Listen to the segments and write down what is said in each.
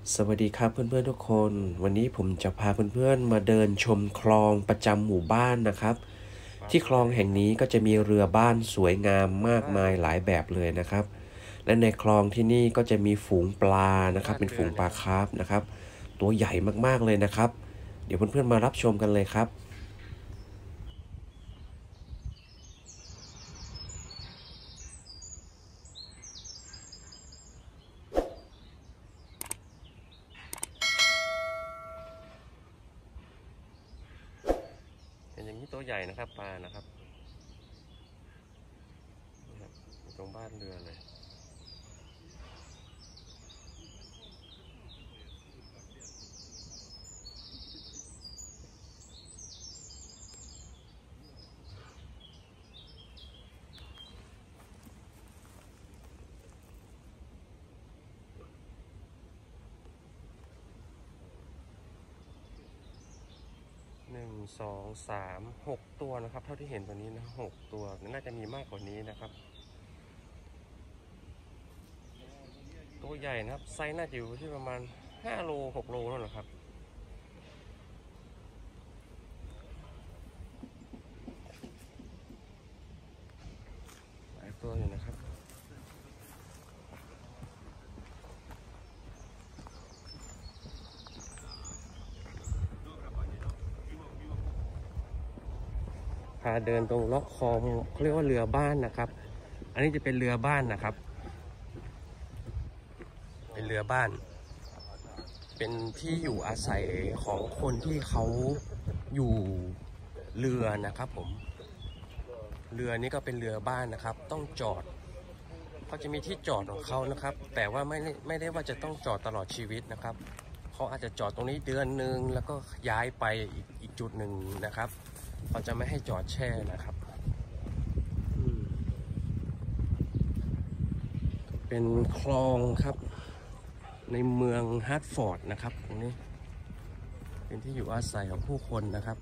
สวัสดีครับเพื่อนๆทุกคนวันนี้ผมจะพาเพื่อนๆมาเดินชมคลองประจำหมู่บ้านนะครับที่คลองแห่งนี้ก็จะมีเรือบ้านสวยงามมากมายหลายแบบเลยนะครับและในคลองที่นี่ก็จะมีฝูงปลานะครับเป็นฝูงปลาคาร์ฟนะครับตัวใหญ่มากๆเลยนะครับเดี๋ยวเพื่อนๆมารับชมกันเลยครับเห็นอย่างนี้ตัวใหญ่นะครับปลานะครับตรงบ้านเรือเลย1 2 3 6ตัวนะครับเท่าที่เห็นตัวนี้นะ6 ตัวน่าจะมีมากกว่านี้นะครับตัวใหญ่นะครับไซส์น่าจะอยู่ที่ประมาณ5 โล 6 โลแล้วนะครับหลายตัวอยู่นะครับพาเดินตรงเลาะคลองเขาเรียกว่าเรือบ้านนะครับอันนี้จะเป็นเรือบ้านนะครับเป็นเรือบ้านเป็นที่อยู่อาศัยของคนที่เขาอยู่เรือนะครับผมเรือนี้ก็เป็นเรือบ้านนะครับต้องจอดเขาจะมีที่จอดของเขานะครับแต่ว่าไม่ได้ว่าจะต้องจอดตลอดชีวิตนะครับเขาอาจจะจอดตรงนี้เดือนหนึ่งแล้วก็ย้ายไปอีกจุดหนึ่งนะครับเขาจะไม่ให้จอดแช่นะครับเป็นคลองครับในเมืองฮาร์ตฟอร์ดนะครับตรงนี้เป็นที่อยู่อาศัยของผู้คนนะครับ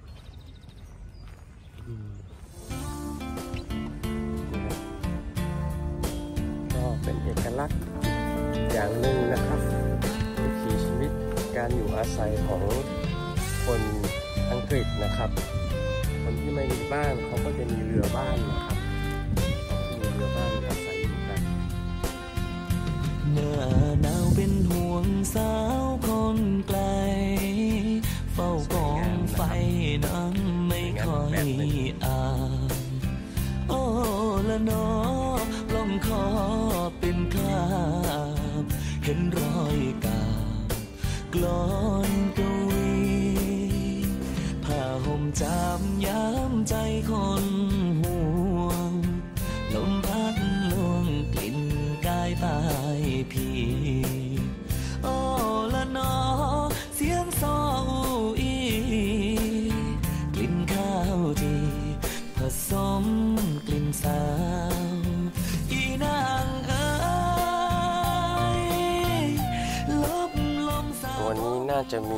ก็เป็นเอกลักษณ์อย่างหนึ่งนะครับวิถีชีวิตการอยู่อาศัยของคนอังกฤษนะครับคนที่ไม่มีบ้านเขาก็จะมีเรือบ้านนะครับมีเรือบ้านอาศัยอยู่กันเมื่อหนาวเป็นห่วงสาวคนไกลเฝ้ากองไฟนั้นไม่ค่อยอาบโอ้ละนอลมคอเป็นคราบเห็นรอยกาบกลอนกวีผ้าห่มจามย้ำใจคนห่วงลมพัดลวงกลิ่นกายตายพี่โอ้ละนอเสียงซออีกลิ่นข้าวจีผสมกลิ่นสาวอีนางเอ๋ยลบลมสาวตัวนี้น่าจะมี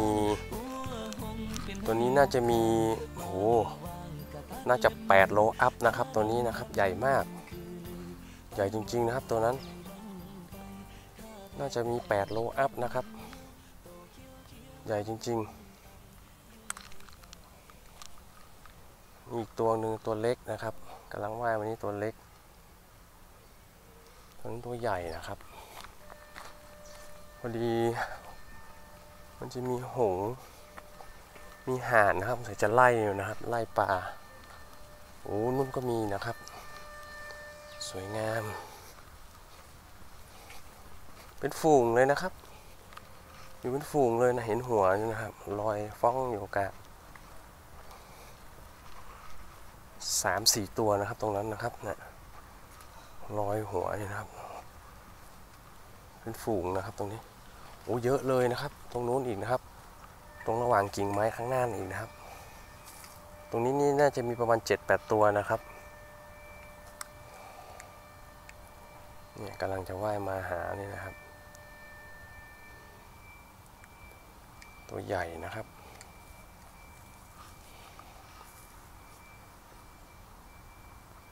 โอ้น่าจะ8 โลอัพนะครับตัวนี้นะครับใหญ่มากใหญ่จริงๆนะครับตัวนั้นน่าจะมี8 โลอัพนะครับใหญ่จริงๆมีอีกตัวหนึ่งตัวเล็กนะครับกำลังว่ายวันนี้ตัวเล็กตัวนี้ตัวใหญ่นะครับพอดีมันจะมีหงส์มีห่านนะครับจะไล่อยู่นะครับไล่ปลาโอ้นุ่นก็มีนะครับสวยงามเป็นฝูงเลยนะครับอยู่เป็นฝูงเลยนะเห็นหัวนะครับลอยฟ้องอยู่กลาง3-4 ตัวนะครับตรงนั้นนะครับนะลอยหัวนี่นะครับเป็นฝูงนะครับตรงนี้โอ้เยอะเลยนะครับตรงนู้นอีกนะครับตรงระหว่างกิ่งไม้ข้างหน้าอีกนะครับตรงนี้นี่น่าจะมีประมาณ7-8 ตัวนะครับเนี่ยกำลังจะว่ายมาหานี่นะครับตัวใหญ่นะครับ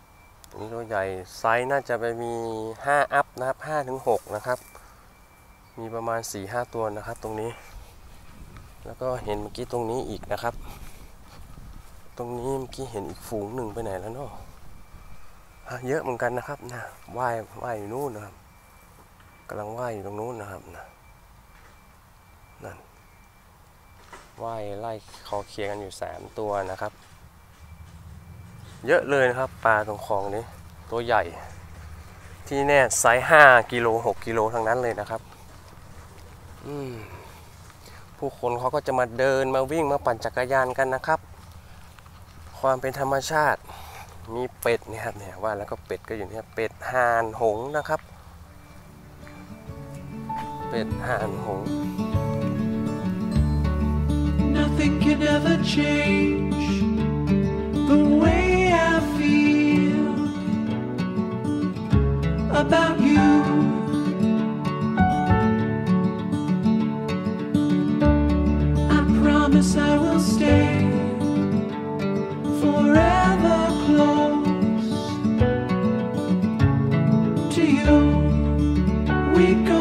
นี่ตัวใหญ่ไซส์น่าจะไปมี5 อัพนะครับ5 ถึง 6นะครับมีประมาณ 4-5 ตัวนะครับตรงนี้แล้วก็เห็นเมื่อกี้ตรงนี้อีกนะครับตรงนี้เมื่อกี้เห็นอีกฝูงหนึ่งไปไหนแล้วเนาะเยอะเหมือนกันนะครับนะว่ายอยู่นู่นนะครับกำลังว่ายอยู่ตรงนู้นนะครับนั่นว่ายไล่คอเคลียร์กันอยู่3 ตัวนะครับเยอะเลยนะครับปลาตรงคลองนี้ตัวใหญ่ที่แน่ไซส์5 กิโล 6 กิโลทั้งนั้นเลยนะครับผู้คนเขาก็จะมาเดินมาวิ่งมาปั่นจักรยานกันนะครับความเป็นธรรมชาติมีเป็ดนี่ครับเนี่ยว่าแล้วก็เป็ดก็อยู่เนี่ยเป็ดห่านหงส์นะครับเป็ดห่านหงส์ Nothing can ever change the way I feel about you. I promise I will stay forever close to you. We go